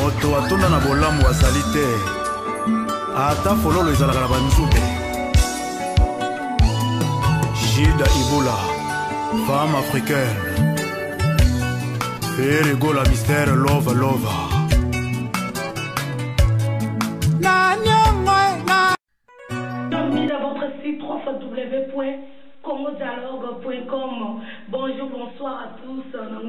moto atonda na bolamu asali te ata fololo ezalaka na banzube. Gilda Iboula, femme africaine, Erigo la mystère love love. Bienvenue dans votre site www.congodialogue.com. Bonjour, bonsoir à tous.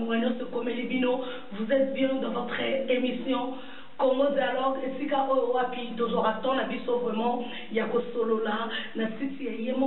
Vous êtes bien dans votre émission Congo Dialogue. Et si toujours attend la biso vraiment, Yako Solola, la city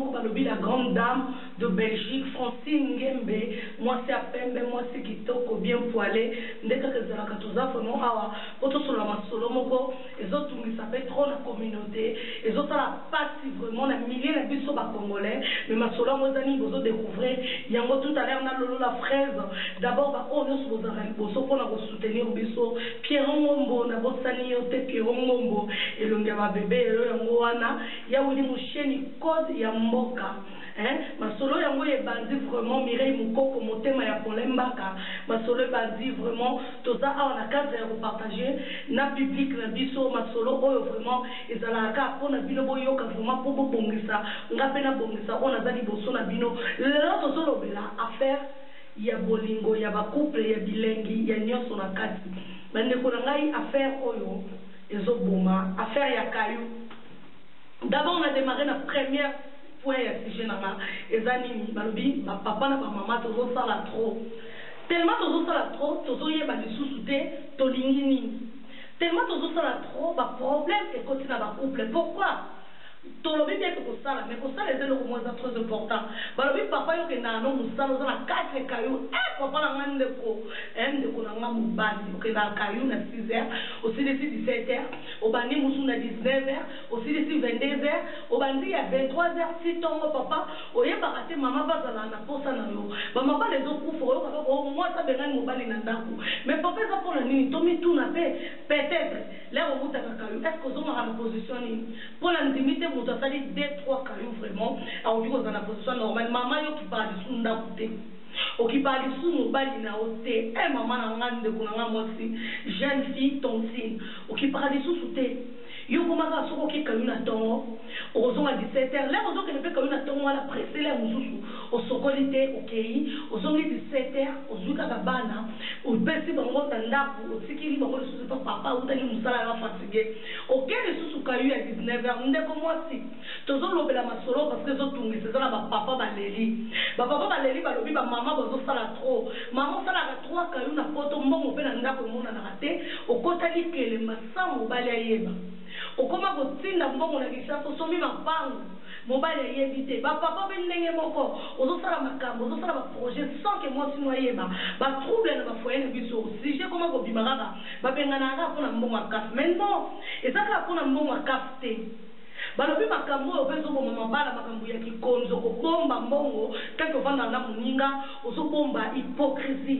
la grande dame de Belgique, Francine Ngembe. Moi c'est à Pembe, moi c'est Kitoko bien poilé. Dès que c'est la Katuza, vraiment, pour tout sur la Masolomoko, les autres qui s'appellent trop la communauté, les autres la partie vraiment, la milliers de biso congolais, mais ma solo mozani, vous découvrez, Yango tout à l'heure, on a lolo la fraise. D'abord, on est sur vos arènes, pour soutenir biso, Pierre Ngombo, Bosani yote Pierongombo et le ngaba bébé yango wana ya wili musheni code ya mboka masolo yango ebandi vraiment Mireille Mukoko motema ya polembaka masolo ebandi vraiment toza awa na cadre ya partager na public na biso masolo oyo vraiment ezalaka pona bino boyoka vraiment po bongisa ngape na bongisa ona zali boso na bino lelo tozolobela affaire ya bolingo ya ba couple ya bilengi ya nyonso na kati. Mais nous avons affaire oyo ezoboma affaire ya kayu. D'abord on a démarré la première point ya sujet na ezanini balobi ba papa na ba maman tozo sala trop. Tellement tozo sala trop tozo yeba lisusu te tolingi nini. Tellement tozo sala trop ba problème et continue na ba couple. Pourquoi? Tolobi bien que ça mais pour ça les éléments moins très important. Balobi papa yo ke na no musalo za na 4 kayu papa na ngande ko na ngamu bandi ke na kayu na 6h aussi les 17h au bandi musu na 19h aussi les 22h au bandi à 23h si tongo papa oyeba kate mama bazala na posa na yo ba mama les autres pour au moins ça benga mobali na ndaku mais papa ça pour la nini tomi tout na peut-être là au bout de la kayu est-ce que vous avez une position pour la limiter vous avez 2-3 cailloux vraiment alors du coup dans la position normale maman yo qui parle sous ndakuté o qui parle sous mobali na oté maman na ngande kunanga mosi jeune fille tontine o qui parle sous souté yo komaka soko ki caillou na tongo o zonga 17h là ozo que le caillou na tongo la presser la mususu o sokolité okei o zonga 17h o zuka kabana o pesi bango tanda o sikili bango le sous papa ou tani musala va fatigué OK le sous caillou à 19h ndeko mosi tozo lobela masolo parce que zo tungi c'est ça ba papa baleli balobi ba maman bazo sala trop maman sala 3 caillou na poto mbongo pe na ndako mona na raté o kotali kele masango bali ayeba okoma kotinda mbongo na kisaso somi mapango mobile yebite ba papa bendenge moko ozosala makambo ozosala ba projet sans que moi sino yeba ba trouble na ba foyer na biso si je koma ko bimaka ba bengana ka pona mbongo akaf mais non ezaka pona mbongo akaf te balobi makambo obezo ko mama bala makambo ya kikonzo ko bomba mbongo tanko vanda na muninga ozobomba hypocrisie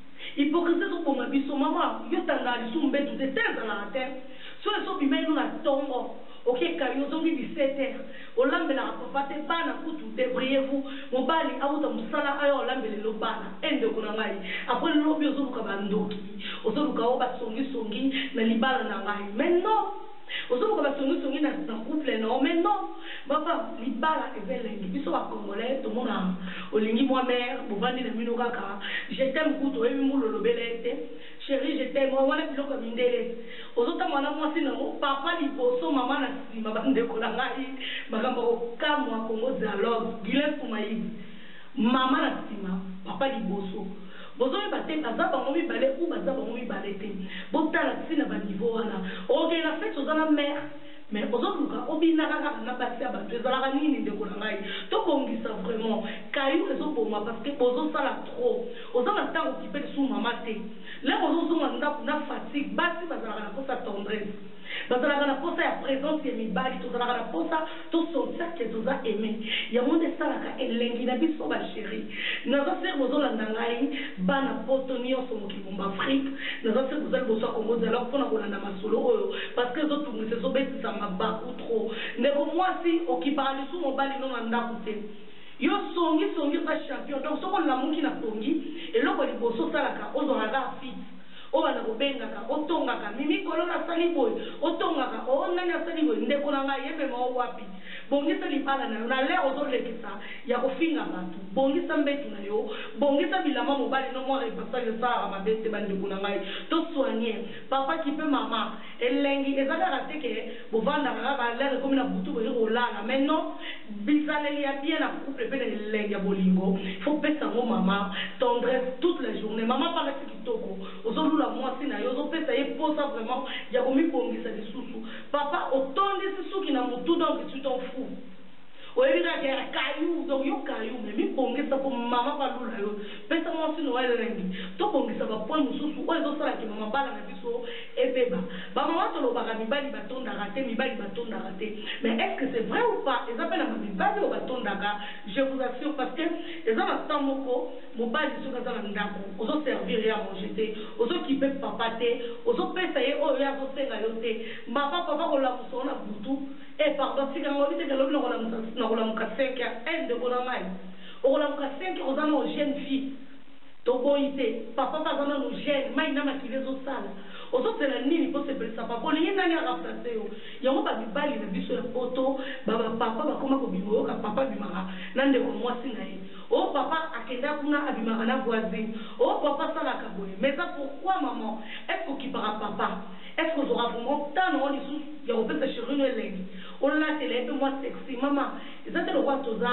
zo bomba biso mama yotanga lisumbe tu de terre dans la terre. So bimenu na tongo OK kayo zongi 17h olambela papa te bana kutu débriez-vous mobali auta musala ayo olambele lo bana ende kuna ngai après lobi ozoruka bandoki ozoruka oba songi na libala na ngai mais non ozoruka ba songi na couple non mais non papa libala evelengi biso ba congolais to mona olingi moi mère bovandi na mino kaka je t'aime kutu ebi mulolo belete chérie je t'aime wana biloko mindele ozota mwana mwasi na papa liboso mama na sima bandeko na ngai makambo kamwa Congo Dialogue Guilain Soumaï mama na sima papa liboso bozo yebate baza bango mibale ou baza bango mibale te botala sina ba niveau wana OK na fait ozana mère mais ozoluka obinaka kaka na basi ya bato ezalaka nini ndeko na ngai tokongisa vraiment kayu ezoboma parce que bozosala trop oza na ntango kipe lisusu mama te là ozozonga ndako na fatigue basi bazalaka na posa tendresse bazalaka na posa ya présence ya mibali tozalaka na posa tosentir ke toza aimé yango nde esalaka elengi na biso bachéri naza ser bozolanda ngai bana poto nyonso mokibomba afrique naza ser bozali boso ya Congo Dialogue mpona kolanda masolo oyo parce que ezotungisa ezobetisa mabaku trop ndeko mwasi okipaka lisusu mobali no na ndako te yo songi oza champion donc soko lamuki na tongi eloko liboso osalaka ozwaka fit wana kobengaka otongaka mimi kolona sali boy otongaka o nani asali boy ndeko na ngai yebe ma wapi bongisa libala na yo na leo ozolekisa ya kofinga bantu bongisa mbetu na yo bongisa bilama mobali no mo repasage sara mabete bandeko na ngai to soigner papa qui peut maman elengi ezaka rateke bovanda kaka lere comme na butu boye olala mais non bizaleli ya bien na couple pe elengi ya bolingo faut pesa ngo maman tendresse toute la journée maman parle kitoko ozolula mwasi na yo ozopesa ye posa vraiment ya komibongisa lisusu papa otondisi suki na mutu donc tu t'en fous oyebi kaka caillou donc yo caillou mais mibongisa po mama balula yo pesa mwasi no elengi tobongisa bapoint mosusu oyo ezosalaki mama bala na biso ebeba bamama tolobaka mibali batondaka te mibali batondaka te mais est-ce que c'est vrai ou pas eza mpe na bamibali oyo batondaka je vous assure parce que eza na temps moko mobali soki aza na ndako ozoservir ye ya manger te ozokipe papa te ozopesa ye oyo ye azosenga yo te papa kolamusa na butu pardon tika ngobi te kalobi nakolamuka 5 ya ndeko na ngai okolamuka 5 oza na jeune fille toboyi te papa baza nano jeune mai na makili ezosala ozosela nini mpo sepelisa papa olingi nani araplace yo yango babibali na biso ya poto babapapa bakoma kobima oyoka papa abimaka na ndeko mwasi na ye o papa akenda kuna abimaka na voisine o papa asalaka boye mais ça pourquoi maman est-ce kokipaka papa est-ce kozora vraiment tano lisusu ya kopesa chéri no elengi olatela epe mwa sexy mama eza te lokwa toza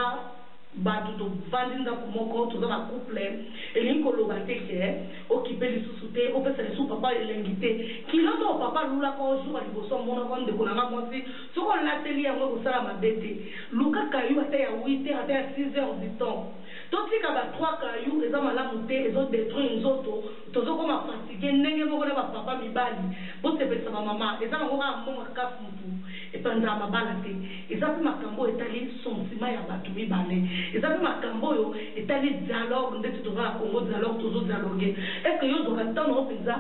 bato tovandi ndako moko toza na couple elingi koloba te ke okipe lisusu te opesa lisusu papa elengi te kiloto papa lulaka ojour ya liboso monaka ndeko nanga mwasi soki olateli yango ekosala mabe te luka kayu ata ya 8 ata ya 6 heures du temps totika ba 3 kayu eza malamu te ezodétruire nzoto tozokoma fatigue ndenge moko na bapapa mibali bosepelisa bamama eza nango kaka mbongo kaka mutu epanzala mabala te eza mpe makambo etali sentiment ya bato mibale eza mpe makambo oyo etali dialogue ndeti toza na Congo dialogue tozodialogue estce yo ozwaka ntango mpenza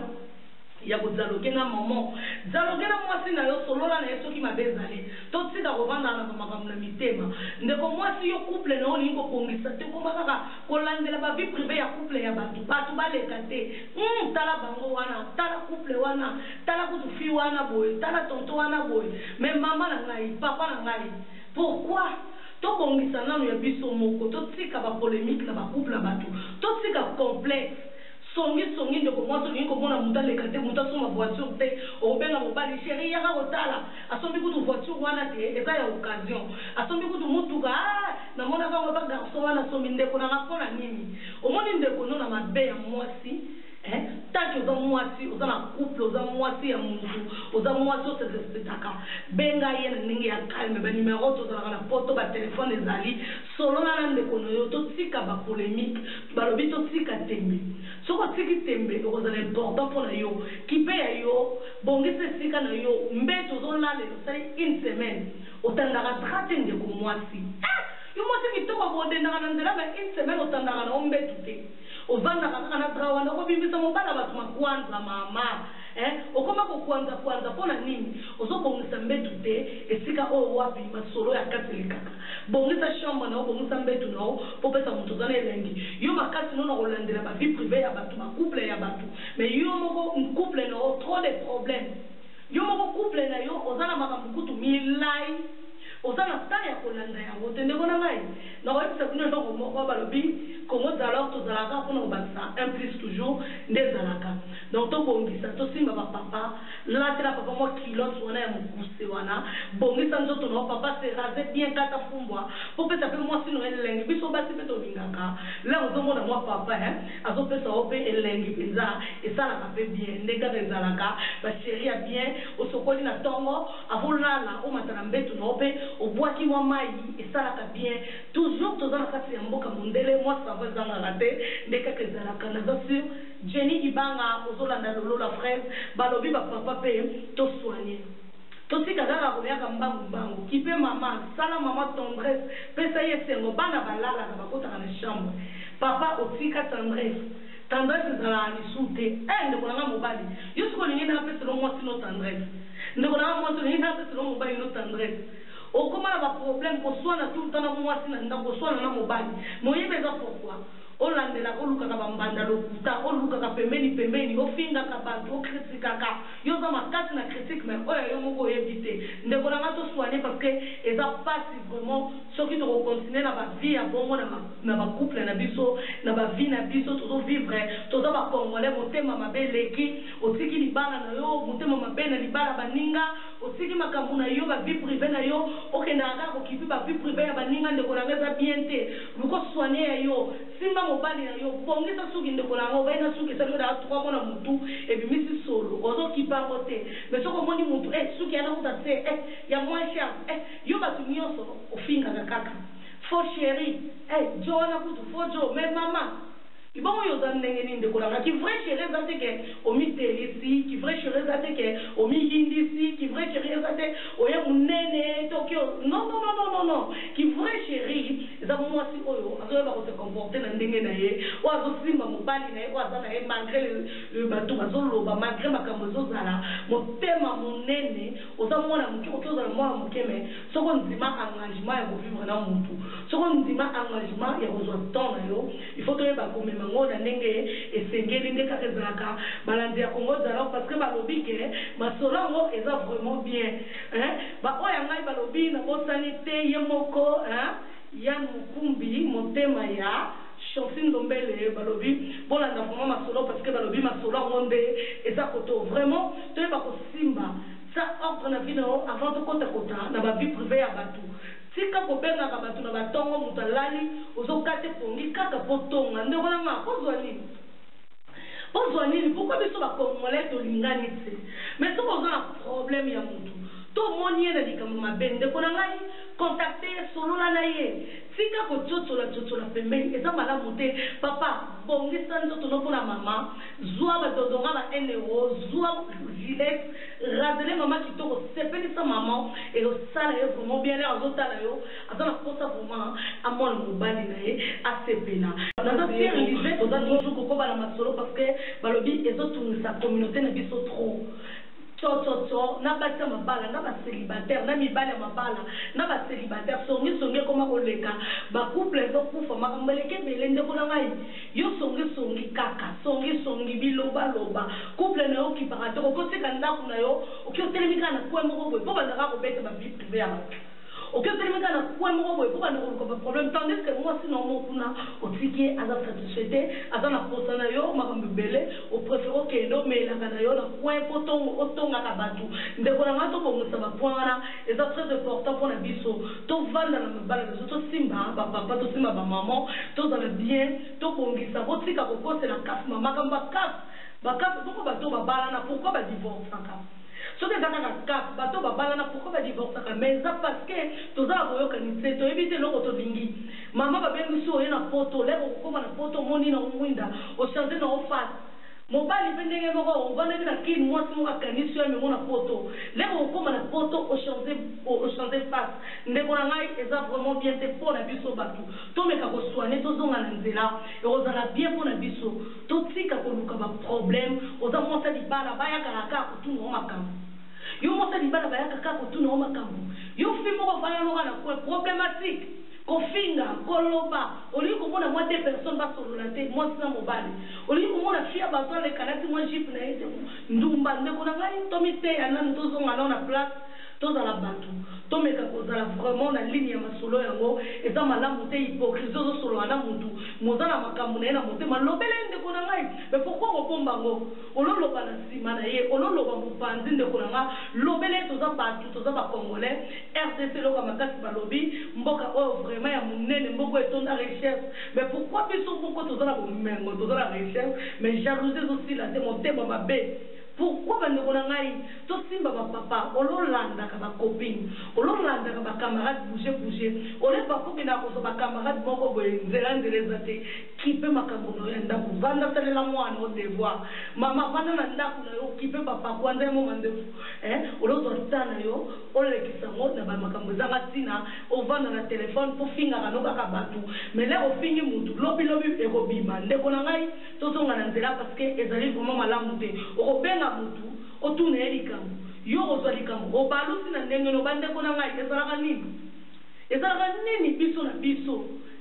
ya kozaloge na maman zaloge na mwasi na yo solola na ye soki mabe ezali totika kovandala na bamakambo na mitema ndeko mwasi yo couple na yo olingi kokongisa te koma kaka kolandela bavie privé ya couple ya bato baleka te tala bango wana tala couple wana tala kutu fi wana boye tala tonto wana boye mais mama na ngai papa na ngai pourquoi tobongisa nano ya biso moko totika bapolémique na bacouple ya bato totika complexe songi ndeko mwasi olingi komona mutu aleka te mutu asomba voiture te obenga mobali chéri yaka kotala asombi kutu voiture wana te eza ya occasion asombi kutu mutuka namonaka ngo ba garçon wana asombi ndeko nanga mpona nini omoni ndeko no na mabe ya mwasi taki oza mwasi oza na couple oza mwasi ya mutu oza mwasi oserespectaka benga ye na ndenge ya calme banimero tozalaka na poto batelefone ezali solona na ndeko na yo totika bapolémique balobi totika tembe soko tiki tembe okozala important mpona yo kipe ya yo bongisa esika na yo mbeto ozolalelo sali une semaine otandaka trate ndeko mwasi yo mwasi kitoko bodendaka na nzela ba une semaine otandaka na ombetu te ovandaka kaka na dra wana okobimbisa mobala bato makwanza mama okoma kokwanza mpona nini ozobongisa mbetu te esika oyo wapi masolo ya kati elekaka bongisa chambre na yo bongisa mbetu na yo mpo pesa moto oza na elengi yo makasi no na kolandela bavie privé ya bato bacouple ya bato mais yo moko couple na yo trop de problème yo moko couple na yo oza na makambo kutu milai oza na tala ya kolanda yango te ndeko na ngai nakoyebisa bino eloko moko balobi kongo dialogue tozalaka mpona kobakisa un plus toujours nde ezalaka donc tobongisa tosimba bapapa latela papa mwa kilote wana ya mokuse wana bongisa nzoto na papa se rase bien kata fumbwa mpo pesa mpe mwasi no elengi biso basi mpe tolingaka la ozomona mwa papa azopesa o mpe elengi mpenza esalaka mpe bien nde kaka ezalaka basheri ya bien osokoli na ntongo avolala omata na mbetu na o mpe obwaki mwa mai esalaka bien toujours toza na kati ya mboka mondele mwa savo ezangaka te nde kaka ezalaka naza sur Jenny Ibanga ozolanda lolo la fraise balobi bapapa mpe tosoigne totika kaka koyaka mbangu kipe mama sala mama tendresse pesa ye esengo bana balalaka bakotaka na chambre papa otika tendresse ezalaka lisu te ndeko nanga mobali yo soki olingi napeselo mwasi no tendresse ndeko nanga mwasi olingi napeselo mobali no tendresse okoma na baproblème koswana tout le temps na mwasi na ndako koswana na mobali moyebe eza pourquoi olandela olukaka bambanda lokuta olukaka pembeni ofingaka bantu okritikaka yo za makasi na critique mais oyo yo moko oyebi te ndeko na nga tosoigne parce que eza pasi vraiment soki tokocontinue na bavie ya bongo na bacouple na biso na bavie na biso tozovivre toza bacongolais motema mabe eleki otiki libala na yo motema mabe na libala baninga otiki makambo na yo bavie privé na yo okendaka kaka kokipi bavie privé ya baninga ndeko na nga eza bien te luko soigne ya yo simba mobali na yo bongisa suki ndeko na nga obaina suki esali odaa 3 mois na mutu ebimisi solo ozokipa yango te mais soko omoni mutu suki anakuta te ya moins cher yo bato nyonso ofingaka kaka fo chéri jo wana kutu fo jo mais mama ibongo yoza ndenge nini ndeko na nga ki vrai chéri eza te ke omitelisi ki vrai chéri eza te ke omiyindisi ki vrai chéri eza te oye monene toki non ki vrai chéri eza mwasi oyo azoyeba kose comporte na ndenge na ye oyo azosimba mobali na ye oyo aza na ye malgré bato bazoloba malgré makambo ezozala motema monene oza mwana moke oki ozala mwana moke me soko ndima engagement ya kovivre na mutu soko ndima engagement ya kozwa temps na yo il faut toyeba komema ngo na ndenge esengeli nde kaka ezalaka balandi ya kongo ezala parce que balobi ke masolo yango eza vraiment bien baoyo ya ngai balobi nabosani te ye moko Yann Mukumbi motema ya Chancine Ndombele balobi bolanda vraiment masolo parce que balobi masolo yango nde eza koto vraiment toyeba kosimba ça ordre na vie nao avant tokota na bavie privé ya bato tika kobengaka bato na batongo moto alali ozokate pongi kaka potonga ndeko na nga pozwa nini pourquoi biso bakongolais tolingani te mais soko oza na problème ya motu tomoni ye na likambo mabe ndeko na ngai contacte ye solola na ye tika kototsola pembeni eza malamu te papa bongisa nzoto no mpona mama zwa badodonga ba 1 euro zwa gilet razele mama kitoko sepelisa mama eosala ye vraiment bien lere azotala yo aza na posa vraiment amwana mobali na ye asepela naza pierre lize toza toujours kokoba na masolo parce que balobi ezotungisa communauté na biso trop na basi ya mabala na bacélibataire na mibali ya mabala na bacélibataire songi ekoma koleka bacouple ezokufa makambo eleki ebele ndeko na ngai yo songi kaka songi bilobaloba couple na yo okipaka te okotika ndako na yo oki otelemi kaka na kwe moko boye mpo bandaka kobeta bavie privé ya bato oki otelemi kaka na kwe moko boye mpo bandaka koluka baproblème tandis que mwasi na omo kuna otiki aza satisfait te aza na posa na yo makambo ebele opréfére okende omelaka na yo na kwe mpo otongaka bato ndeko na nga tobongisa bapoint wana eza très important mpona biso tovanda na mabala biso tosimba bapapa tosimba bamama tozala bien tobongisa botika kokosela kasi makambo bakasi poko bato babalana pourquoi badivorcaka soki eza kaka kaka bato babalana pourquoi badivorcaka mais eza parce que tozala koyokani te toyebi te eloko tolingi mama babengisi oye na poto leko kokoma na poto omoni na omwinda ochange na ofase mobali mpe ndenge moko ovandaki na kini mwasi moko akanisi yo amemo na poto leko kokoma na poto ochange face ndeko na ngai eza vraiment bien te mpo na biso bato tomeka kosoigne tozonga na nzela ekozala bien mpo na biso totika koluka baproblème oza mwasi libala bayakaka kaka kotuna o makambo yo mwasi libala bayaka kaka kotuna o makambo yo fi moko vayanoka na kwe problématique kofinga koloba olingi komona mwa 2 personnes basolola te mwasi na mobali olingi komona fia bazwa lekalati mwa jipe na ye te ndumba ndeko na ngai tomiteya nani tozonga nao na place tozala bato tomeka kozala vraiment na ligne ya masolo yango eza malamu te hypocrisie ozosolola na mutu moza na makambo na ye na motema lobele ndeko na ngai mais pourquoi kobomba ngo ololoba na nsima na ye ololoba mopanzi ndeko na nga lobele toza bato toza bacongolais RDC loka makasi balobi mboka oyo vraiment ya monene mboka etonda recherche mais pourquoi biso moko toza na bomengo toza na recherche mais jalousie ezosila te motema mabe pourquoi bandeko na ngai tosimba bapapa ololandaka bacopine ololandaka bacamarade bouge olepa kokenda kozwa bacamarade moko boye nzela eza te kipe makambo na yo ya ndako vanda salela mwana o devoir mama vanda na ndako na yo kipe papa kwanza ye moma ndefu olozwa ta na yo olekisa ngo na bamakambo ezanga ntina ovanda na telefone mpo fingaka no kaka bato mais le ofingi mutu lobilobi ekobima ndeko na ngai tozonga na nzela parce que ezali vraiment malamu te okobenga mutu otuna ye likambo yo ozwa likambo obalusi na ndenge no bandeko na ngai ezalaka nini biso na biso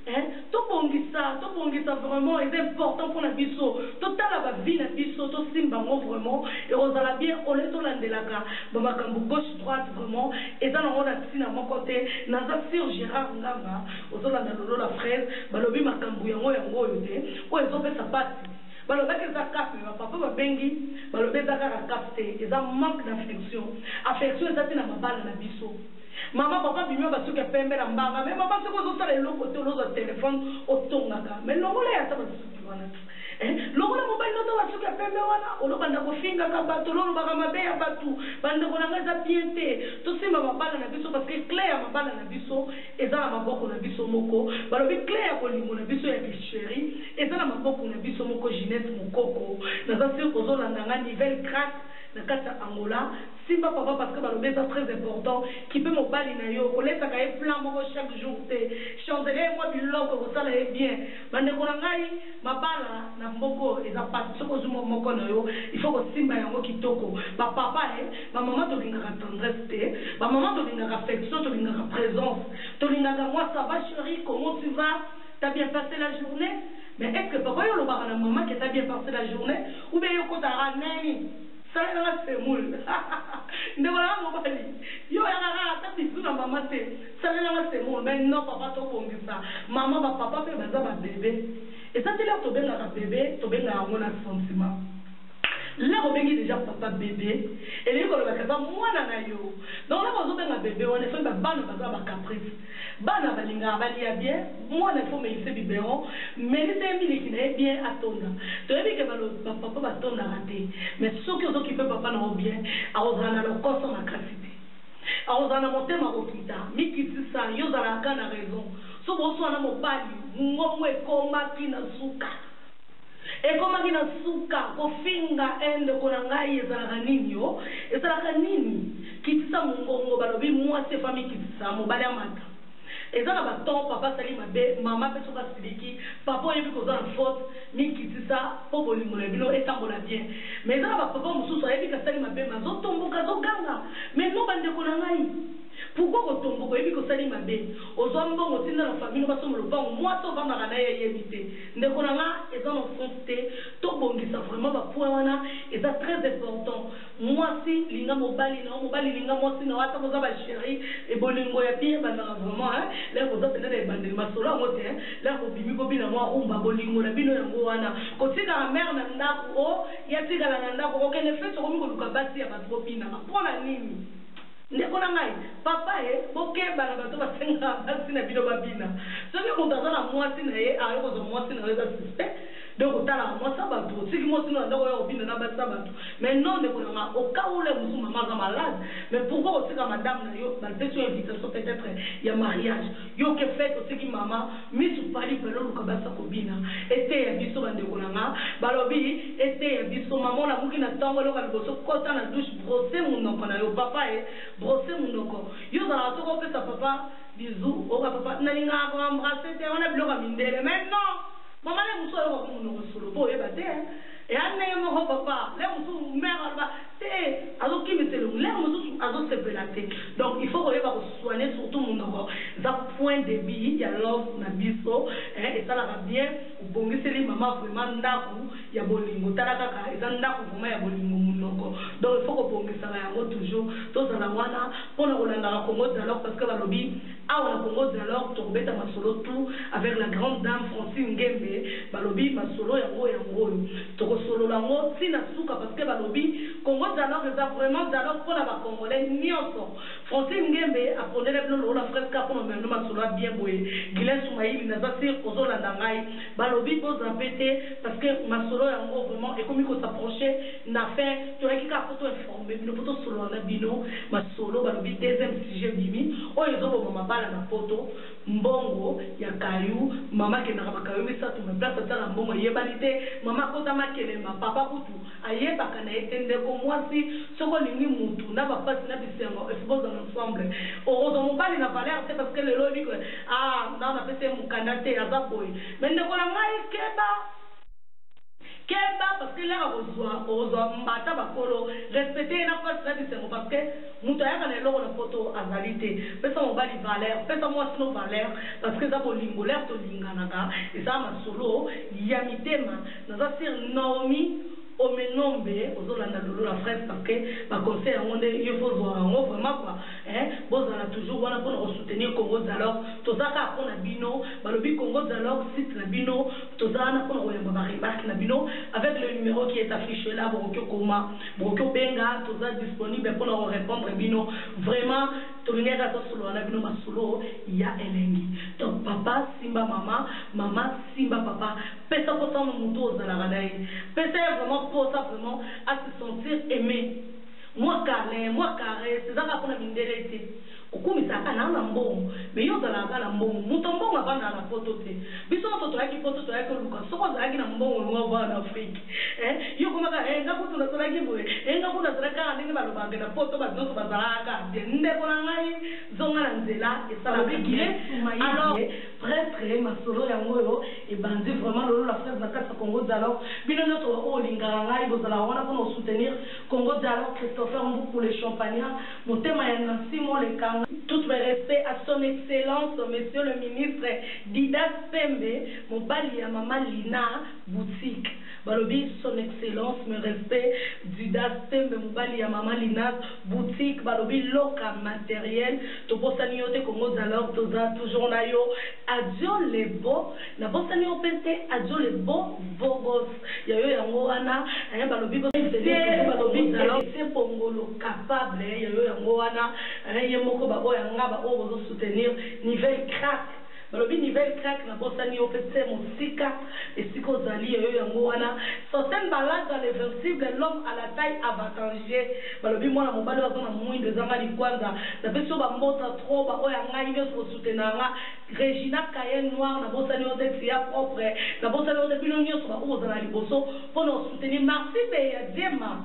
tout bongisa vraiment est important pour la biso total la vie la biso to simbango vraiment et osala bien on est tolandelaka bamakambo gauche droite vraiment et dans on a sina mon côté naza sur Gérard Nganga ozolanda lolo la fraise balobi makambo yango yote o ezopesa pati balobaki eza cap mais papa babengi balobi eza kaka cap te eza manque d'affection affection eza te na mabala na biso maman papa bimio basuki pembe na mbanga mais maman soko zosala eloko te oloza téléphone otongaka mais longola ya ta basuki wana longola mobali noto basuki pembe wana olobanda kofingaka bato lolobaka mabe ya bato bandeko na ngai eza bien te tosimba mabala na biso parce que clé ya mabala na biso eza na maboko na biso moko balobi clé ya kolingo na biso ya bichéri eza na maboko na biso moko Ginette Mokoko naza sur kozolanda nga nivel crack na kati ya Angola simba papa parce que balobi eza très important qui peut mobali na yo kolesaka ye plan moko chaque jour te chancelier moi biloko kosala ye bien bandeko na ngai mabala na mboko eza pati soko ozuma moko na yo il faut kosimba yango kitoko bapapa bamama tolingaka tendresse te bamama tolingaka affection tolingaka présence tolingaka moi ça va chérie comment tu vas t'as bien passé la journée mais est-ce que papa yo lobaka na maman que t'as bien passé la journée ou bien yo kotaka nani salela nga semoule ndeko na mobali yo yakaka ata bisu na mama te salela nga semoule mais non papa tobongisa mama bapapa mpe baza babebe eza te lero tobengaka bebe tobengaka yango na sentiment lero obengi déjà papa bébé elingi kolobaka eza mwana na yo donc lero ozobenga bebe wana efo bana baza bacaprice bana balingaka balia bien mwana ifo meise biberon melise ye miliki na ye bien atonda toyebi ke bapapa batondaka te mais soki ozokipe papa na yo bien akozala na lokoso makasi te akozala na motema kokita mikitisa yo ozalaka na raison soki oswana mobali ngongo ekomaki na suka ekomaki na suka kofinga ndeko na ngai ezalaka nini yo ezalaka nini kitisa mongongo balobi mwasi efami kitisa mobali amata eza na baton papa sali mabe mama mpe soki asiliki papa oyebi kozwa na faute mikitisa mpo bolingo na bino etambola bien mais eza na bapapa mosusu ayebi kasali mabe ma azotomboka azoganga mais no bandeko na ngai pourquoi kotomboka oyebi kosali mabe ozwa mbongo tinda na famille basomba lopango mwasi ovandaka na ye yebi te ndeko na nga eza na offense te tobongisa vraiment bapoint wana eza très important mwasi linga mobali na mobali linga mwasi na ata koza bachéri ebolingo ya bien bandaka vraiment lere koza penana ebandeli masolo yango te lere kobimi kobina mwa rumba bolingo na bino yango wana kotikala mare na ndako o yatikala na ndako kokende fesi okomi koluka basi ya bato bobinaka mpona nini ndeko na ngai papa bokeba na bato basenga basi na bino babina soki moto aza na mwasi na ye ayokozwa mwasi na ye eza suspect donc otalaka mwasi ya bato osiki mwasi no na ndako ya kobina na basi ya bato mais non ndeko na nga okaule mosu mama aza malade mais pourquoi otika madame na yo bapesi yo invitation peut-être ya mariage yo ke fete osiki mama misu pali pele oluka basi ya kobina ete ya biso bandeko na nga balobi ete ya biso mama olamuki na ntango eloka liboso kota na douche brose monoko na yo papa brose monoko yo ozalaka soko opesa papa bizu oka papa nalingaka koembrase te wana biloko ya mindele mais non mama le muso oyoka komonoko solo mpo oyeba te eya ndenge moko papa le mosusu mare aloba te azokimisela le mosusu azosepela te donc il faut koyeba kosoigne surtout monoko eza point de bi ya love na biso esalaka bien obongiseli mama vraiment ndako ya bolingo tala kaka eza ndako vraiment ya bolingo monoko donc il faut kobongisaka yango toujours tozala wana mpona kolandaka Congo dialogue parce que balobi awa na Congo dialogue tokobeta masolo tout avec la grande dame Francine Ngembe balobi masolo yango oyo tokosolola yango ntina suka parce que balobi Congo dialogue eza vraiment dialogue mpona bacongolais nyonso Francine Ngembe apondele bino lokola fresque mpona meno masolo ya bien boye Gilen Soumaïli naza sir kozolanda ngai balobi bozape te parce que masolo yango vraiment ekomi kosapproche na fin toyaki kaka po toinforme bino po tosolola na bino masolo balobi deuxième sujet bimi oyo ezoboma mabala na poto mbongo ya kayu mama kendaka bakayu misato na place atala mbongo yebani te mama kota makelema papa kutu ayebaka na ye te ndeko mwasi soko olingi mutu na bapasi na bisengo efoboza na ensemble ozwa mobali na valeur te parce que lelo oyebi ke nao napesa ye mokanda te aza boye mais ndeko na ngai keba Kemba parce que là ozoa mbata bakolo respecter na face na bisengo parce que muto ya kana loko na photo azalité pesa mobali valeur pesa moi sino valeur parce que ça bolingo l'air to linganaka et ça masolo ya mitema naza sir Naomi omenombe ozolanda lolo la frère parce que ba conseil ngonde il faut voir vraiment quoi bozala toujours wana pour soutenir Congo alors tozaka pona bino balobi Congo alors site na bino tozana pour oyamba ba remarque na bino avec le numéro qui est affiché là bokyo koma bokyo benga toza disponible pour répondre bino vraiment tolingaka to solo na bino masolo ya elengi donc papa simba mama simba papa pesa pour ça mutu ozala na ye pesa vraiment pour ça vraiment à se sentir aimé moi carré c'est ça qu'on a mindelete okumisa kana na mbongo mais yo zala kana mbongo mutombongo abana na photo te biso photo yaki luka soko zala na mbongo no va na Afrique yo komaka ngakutu na tola kiboye ngakutu na ka ndenge baloba na photo bazoto bazalaka ndeko na ngai zonga na nzela esala bigile alors presque masolo ya ngoyo e bandi vraiment lolo la frère na kata Congo Dialogue bino noto o linga ngai bozala wana pour soutenir Congo Dialogue Christopher Mbou pour les champagnats motema ya Simon le Kang. Tout mes respects à son excellence, monsieur le ministre Didas Pembe, mon bali à maman Lina boutique. Balobi, son excellence, mes respects, Didas Pembe, mon bali à maman Lina boutique. Balobi, loca matériel. Tobosaniote Congo alors toza toujours na yo. Adio les beaux, na bosanio pente, adio les beaux vogos. Yayo yango wana, balobi balobi alors c'est pongolo capable, yayo yango wana, yemoko baboya ngaba ozo soutenir niveau crack balobi niveau crack na bosani opetse musika esiko zali yo yango wana certaines balades dans les invincibles l'homme à la taille avantagée balobi mwana mobali wazo na mwindo zanga likwanza na beso ba mbota trop ba oya ngai yo soutenanga Regina Kayen Noir na bosani ote ya propre na bosani ote bino nyonso ba ozo na liboso pour nous soutenir merci be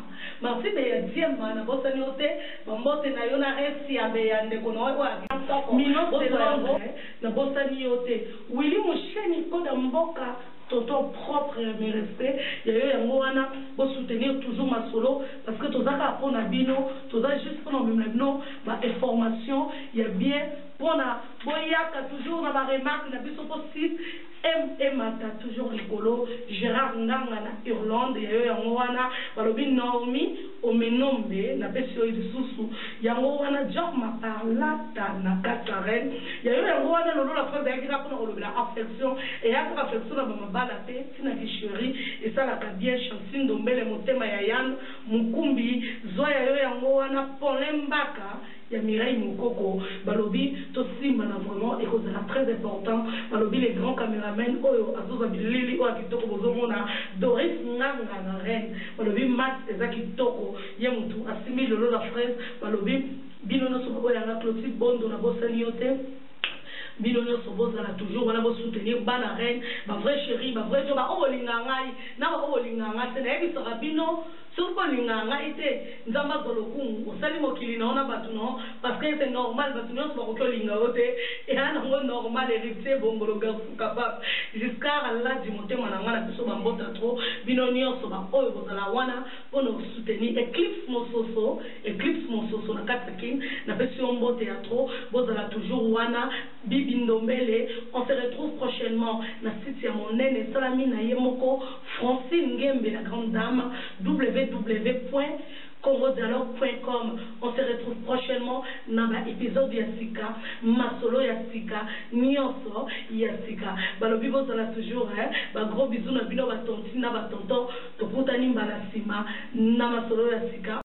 ya diema na bosani ote ba mbote na yo na resi ya be ya ndeko na wa mino selongo na bosani yote Willy Mosheni koda mboka tonton propre mes respects yayo yango wana bo soutenir toujours ma solo parce que tozaka pona bino toza juste pona même bino ba information ya bien pona boyaka toujours na ba remarque na biso po site mata toujours rigolo Gérard Nganga na Irlande yayo yango wana balobi Naomi omenombe na pesio isusu yango wana job ma parlata na Catherine yayo yango wana lolo la phrase ya kira pona kolobela affection et ya affection na mama bala pe tina kisheri et ça la bien Chancine Dombele motema ya Yann Mukumbi zoya yayo yango wana Polembaka ya Mireille Mukoko balobi to simba na vraiment et c'est très important balobi les grands caméramens oyo azoza bilili oyo kitoko bozomona Doris Nganga na reine balobi Max ezakitoko ye mutu asimi lolo la fraise balobi bino no so oyo na Clotilde Bondo na bosani yote bino nyonso bozala toujours wana bo soutenir bana reine ba vrai chéri ba vrai joba obolinga ngai na obolinga ngai te na yebisaka bino surko linga ngai te nzamba zolokungu osali mokili naona batu no parce que c'est normal batu nyonso bakokyo linga ote et ana ngo normal héritier bongolo garçon capable jusqu'à la du motema na ngana biso bambota trop bino nyonso ba oyo bozala wana pono soutenir Eclipse Mososo na katakin na pesio mbote ya trop bozala toujours wana Bindombele, on se retrouve prochainement na site ya monene salami na yemoko Francine Ngembe la grande dame www.congodialogue.com. On se retrouve prochainement dans l'épisode Yassika, Masolo Yassika, Nyonso Yassika. Balobi bozala toujours gros bisous na bino batonti na batonto to putani mbalasima na Masolo Yassika.